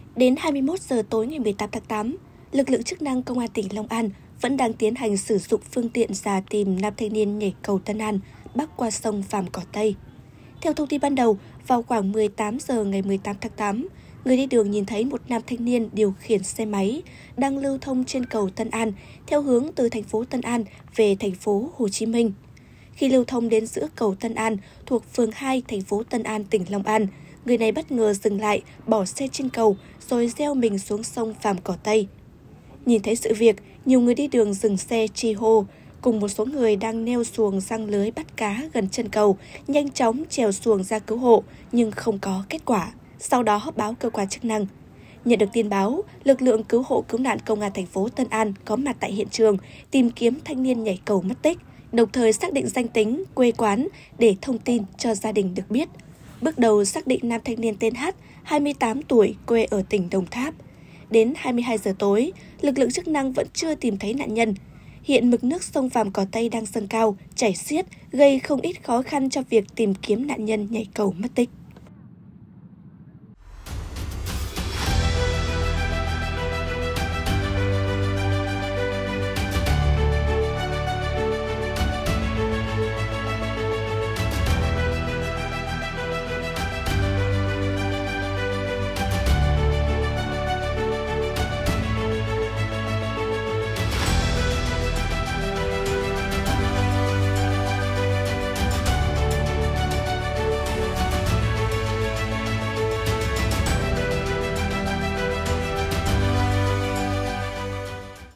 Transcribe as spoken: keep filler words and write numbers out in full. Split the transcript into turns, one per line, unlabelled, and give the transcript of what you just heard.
Đến hai mươi mốt giờ tối ngày mười tám tháng tám, lực lượng chức năng Công an tỉnh Long An vẫn đang tiến hành sử dụng phương tiện rà tìm nam thanh niên nhảy cầu Tân An bắc qua sông Vàm Cỏ Tây. Theo thông tin ban đầu, vào khoảng mười tám giờ ngày mười tám tháng tám, người đi đường nhìn thấy một nam thanh niên điều khiển xe máy đang lưu thông trên cầu Tân An theo hướng từ thành phố Tân An về thành phố Hồ Chí Minh. Khi lưu thông đến giữa cầu Tân An thuộc phường hai thành phố Tân An, tỉnh Long An, người này bất ngờ dừng lại, bỏ xe trên cầu rồi gieo mình xuống sông Vàm Cỏ Tây. Nhìn thấy sự việc, nhiều người đi đường dừng xe chi hô, cùng một số người đang neo xuồng giăng lưới bắt cá gần chân cầu, nhanh chóng trèo xuồng ra cứu hộ nhưng không có kết quả. Sau đó báo cơ quan chức năng. Nhận được tin báo, lực lượng cứu hộ cứu nạn Công an thành phố Tân An có mặt tại hiện trường tìm kiếm thanh niên nhảy cầu mất tích, đồng thời xác định danh tính, quê quán để thông tin cho gia đình được biết. Bước đầu xác định nam thanh niên tên H, hai mươi tám tuổi, quê ở tỉnh Đồng Tháp. Đến hai mươi hai giờ tối, lực lượng chức năng vẫn chưa tìm thấy nạn nhân. Hiện mực nước sông Vàm Cỏ Tây đang dâng cao, chảy xiết, gây không ít khó khăn cho việc tìm kiếm nạn nhân nhảy cầu mất tích.